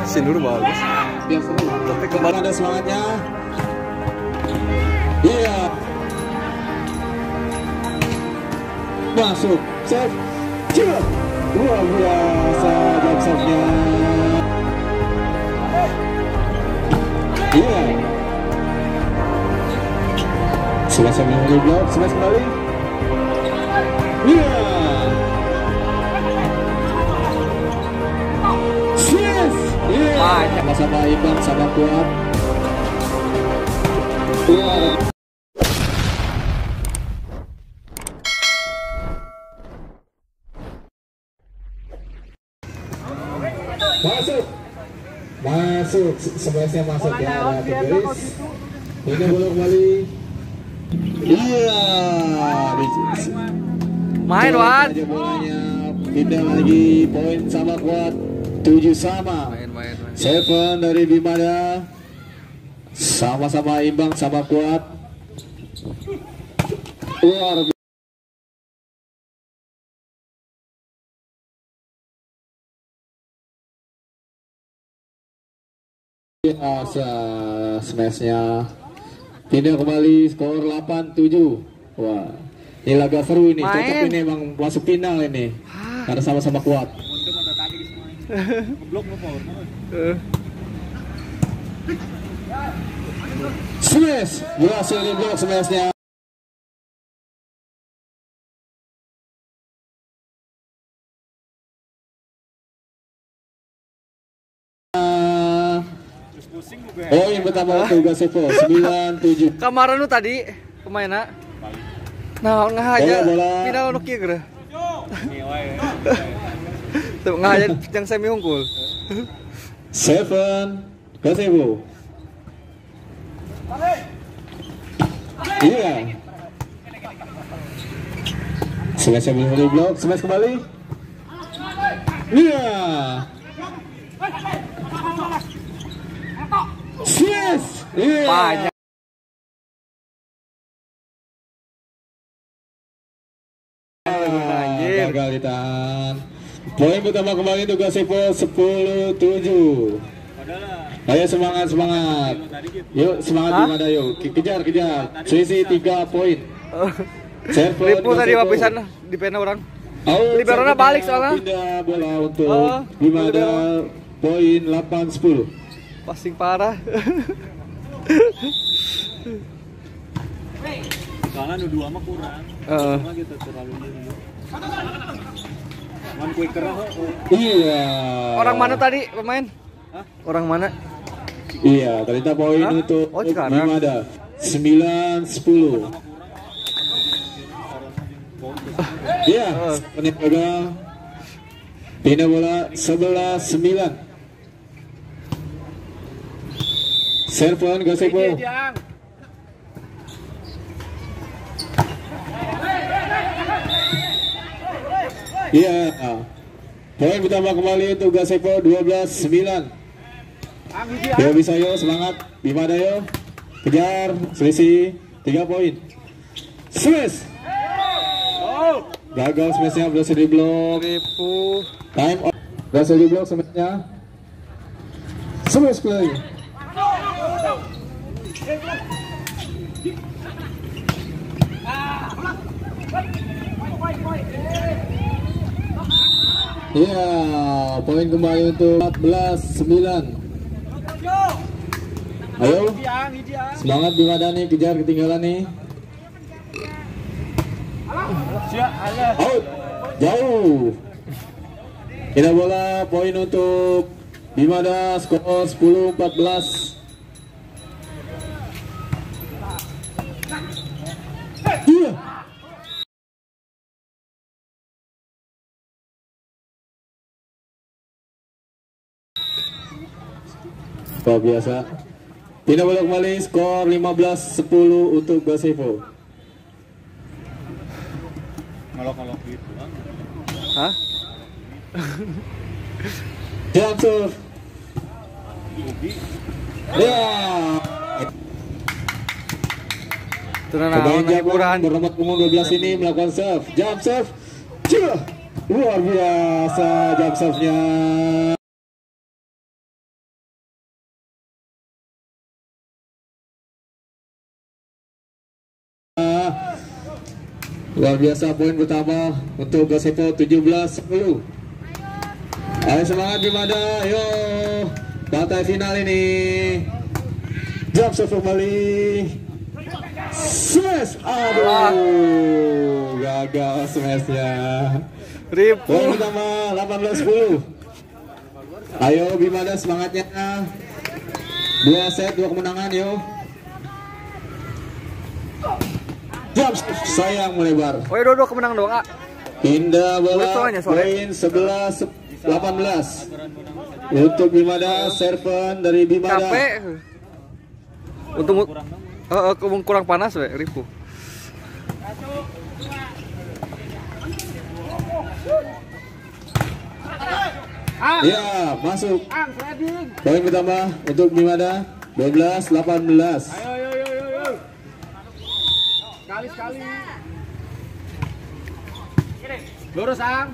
Sindur bagus. Biar seru. Tapi kembali ada semangatnya. Iya. Masuk. Serve. Cuk. Luar biasa jump serve-nya. Iya. Sebelas sambil blok, sebelas kembali. Iya. Yes. Iya. Sama-sama imbang, sama kuat. Iya. Masuk, sebelasnya masuk ya, ada garis. Ini bola kembali. Iya, Main Wan. Pindah lagi, poin sama kuat, 7 sama. Main. Seven dari Bimada, sama-sama imbang, sama kuat. Luar biasa smashnya. Pindah kembali, skor 8-7. Wah, ini laga seru ini. Cocok ini emang masuk final ini. Karena sama-sama kuat. Smash, berhasil di blok smashnya. Oh, yang pertama untuk Gasevo 9-7. Kamaran lu tadi kemana? Nah, ngahaja final nu kieu geureuh. Tuh ngahaja yang semi unggul. 7 Gasevo. Iya. Smash belum di blok, smash kembali. Iya. Yes. Banyak. Gagal ditahan. Poin pertama kembali untuk Gasevo 10-7. Ayo semangat. Yuk semangat gimana yuk. Kejar. Selisih 3 poin. Ribu tadi wapisan di pena orang. Liberona balik soalnya. Pindah bola untuk Bimada, poin 8-10. Passing parah. Soalnya nu dua mah kurang. Cuma gitu terlalu ini. Man quicker. Iya. Orang mana tadi pemain? Hah? Orang mana? Iya, ternyata poin untuk Bimada 9-10. Iya, menit gagal. Pindah bola 11-9. Servan Gasevo. Iya. Poin pertama kembali untuk Gasevo 12-9. Ya bisa yo, semangat Bimada yo. Kejar, selisih 3 poin. Smash. Gagal smashnya, berhasil di blok. Time out. Berhasil di blok smashnya. Smash play. Iya, poin kembali untuk 14-9. Ayo, semangat Bimada nih, kejar ketinggalan nih. Out, jauh. Kita bola, poin untuk Bimada, skor 10-14. Iya. Luar biasa. Pindah bola kembali, skor 15-10 untuk Gasevo. Kalau gitu. Hah? Jump serve. Ya. Pemain Jabon bernomor punggung 12 ini melakukan serve, jump serve. Luar biasa jump serve-nya. Luar biasa poin pertama untuk Gazebo 17-10. Ayo semangat Bimada, yo partai final ini. Jump shot kembali. Smash, aduh, gagal smashnya. Poin pertama 18-10. Ayo Bimada semangatnya. 2 set 2 kemenangan yo. Jump shot sayang melebar. Oh ya, dua kemenangan doang, Kak. Pindah bola poin 11-18 untuk Bimada. Serven dari Bimada. Capek. Untuk kurang panas we, Ripu. Ya, masuk. Poin pertama untuk Bimada 12-18. Ayo. Sekali. Lurus, Ang.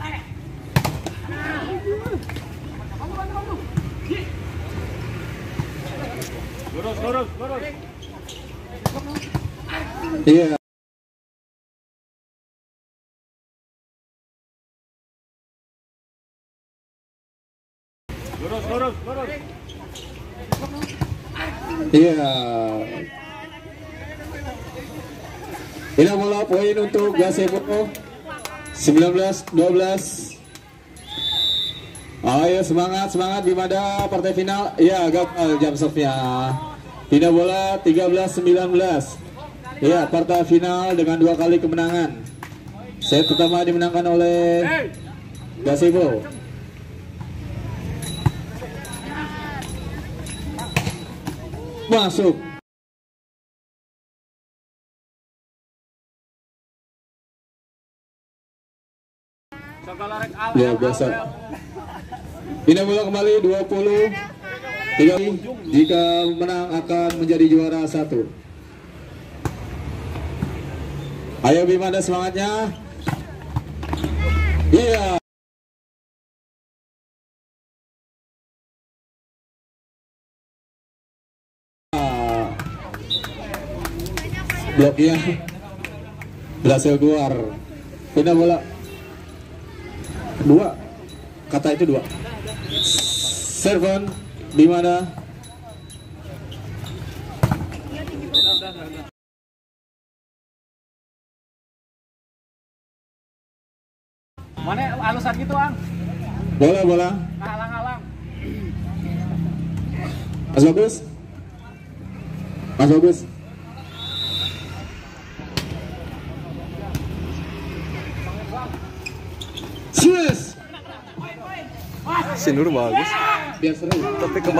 Lurus. Iya. Lurus. Iya. Ini bola poin untuk Gazebo 19-12. Ayo semangat Bimada partai final. Ya, gagal jam serve-nya. Pindah bola 13-19. Ya, partai final dengan 2 kali kemenangan. Set pertama dimenangkan oleh Gazebo. Masuk. Luar biasa. Pindah bola kembali 20. 3. Jika menang akan menjadi juara 1. Ayo Bimada semangatnya. Iya. Bloknya berhasil keluar. Pindah bola 2. Kata itu 2. Serven Bimada. Mana alusan gitu, Ang? Bola. Halang. Mas bagus. Smash. Si Nur bagus. Biar seru. Tapi kembali.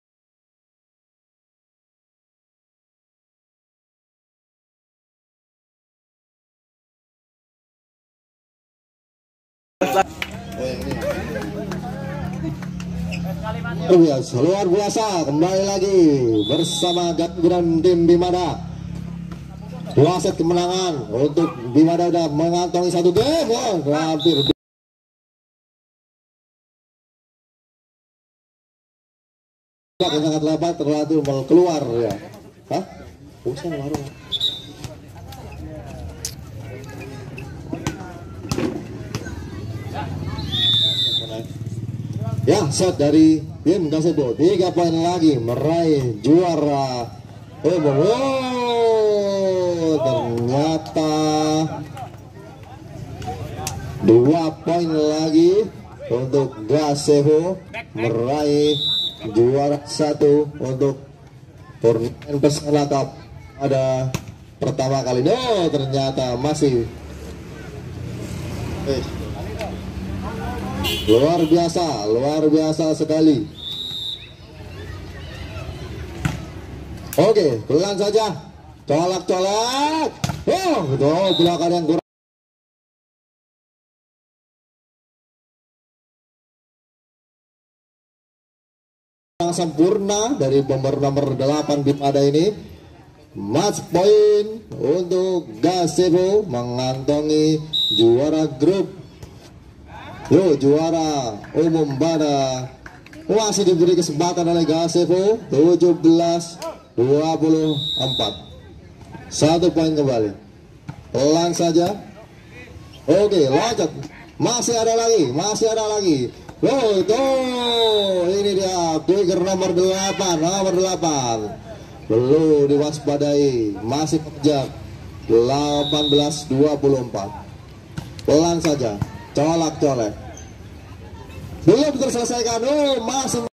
Luar biasa kembali lagi bersama gabungan tim Bimada. 2 set kemenangan untuk Bimada, udah mengantongi 1 game. Hampir sangat lebat terlalu mau keluar ya. Hah? Usah baru. Ya, set dari tim Gazebo 3 poin lagi meraih juara. Ternyata 2 poin lagi untuk Gazebo meraih juara 1 untuk turnamen Pesona Cup pada pertama kali. No, ternyata masih luar biasa sekali. Oke, pelan saja, colak. Oh, betul, belakang yang kurang sempurna dari nomor 8 Bimada ini. Match point untuk Gazebo mengantongi juara grup. Juara umum pada masih diberi kesempatan oleh Gazebo 17-24. 1 poin kembali. pelan saja. Oke, lanjut. Masih ada lagi. Oh, tuh, ini dia quicker nomor 8. Perlu diwaspadai, masih mengejar. 18-24. Pelan saja, colek. Belum terselesaikan. Oh, masih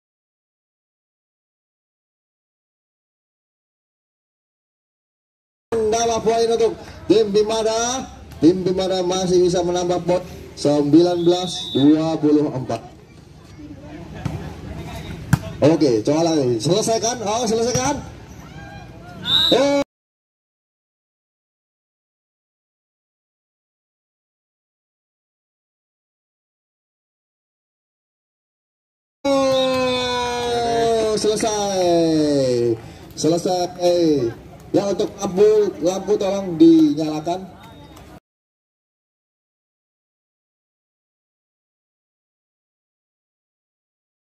menambah poin untuk tim Bimada. Tim Bimada masih bisa menambah poin 19-24. Oke, coba lagi. Selesaikan. Oh, selesaikan. Oh. Selesai. Ya, untuk lampu tolong dinyalakan.